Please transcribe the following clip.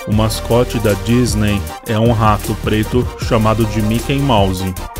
O mascote da Disney é um rato preto chamado de Mickey Mouse.